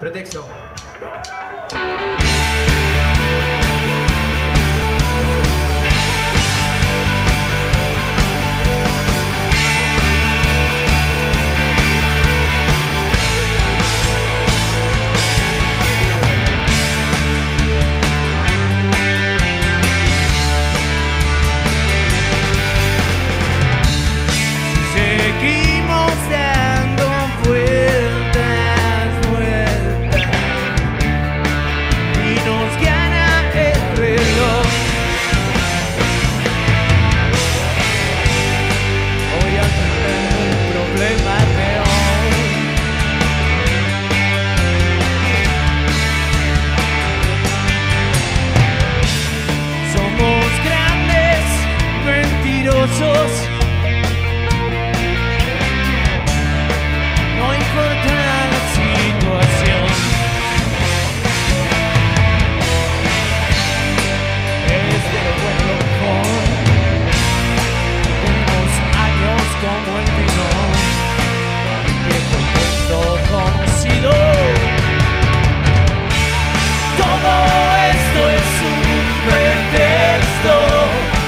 Pretexto. No importa la situación, es de lo bueno lo mejor. Tenemos años como el vino, viejo cuento conocido. Todo esto es un pretexto.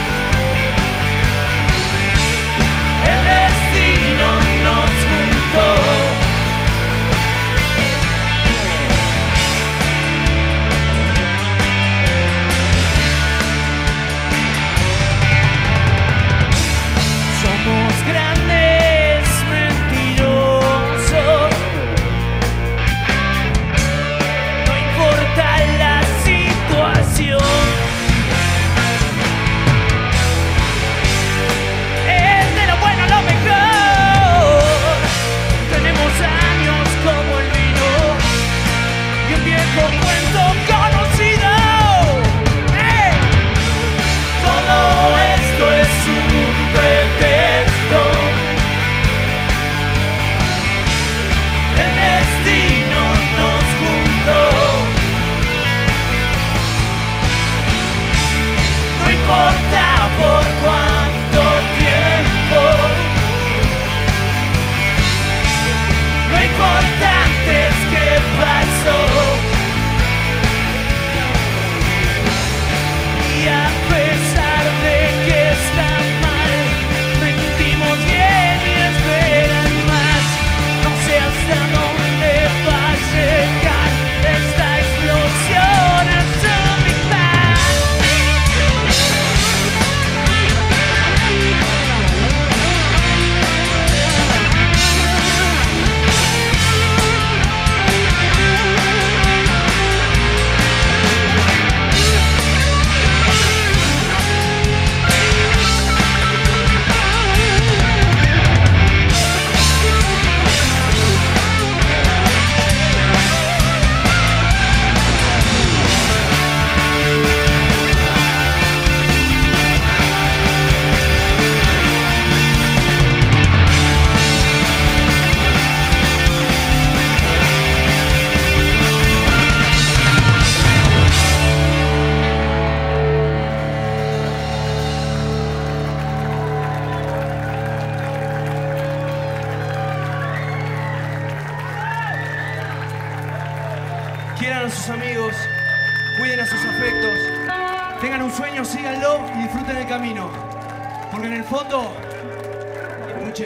Quieran a sus amigos, cuiden a sus afectos, tengan un sueño, síganlo y disfruten el camino. Porque en el fondo, escuchen,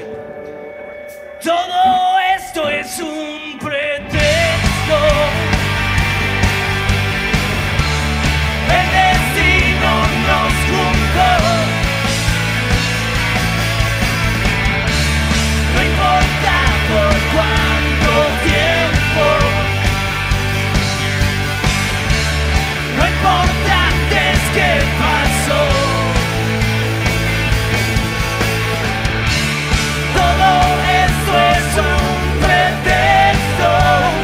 todo esto es un pretexto. El destino nos juntó. No importa por cuánto tiempo. Lo importante es que pasó. Todo esto es un pretexto.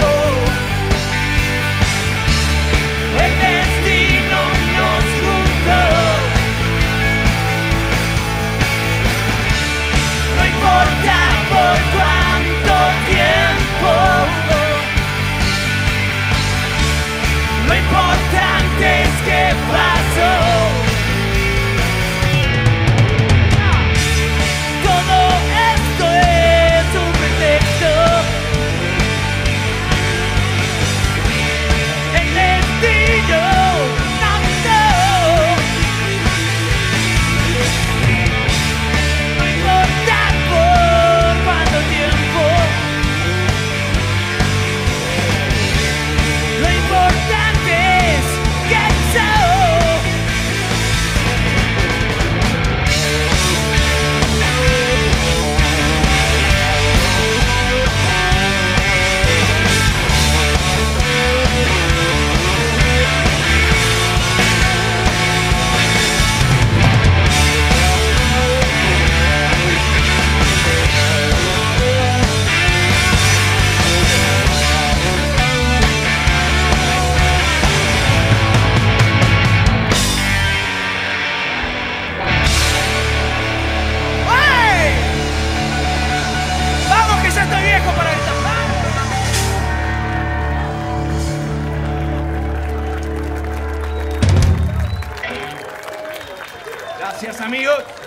Gracias, amigos.